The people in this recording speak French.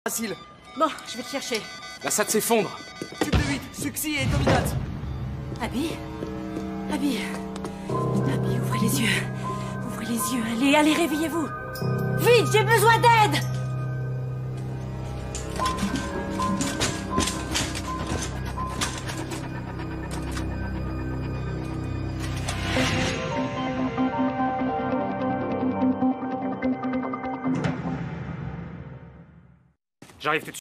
Facile. Bon, je vais te chercher. La SAT s'effondre. Tube de 8, Suxi et Dominate. Abby Abby Abby, ouvrez les yeux. Ouvrez les yeux, allez, réveillez-vous. Vite, j'ai besoin d'aide. J'arrive tout de suite.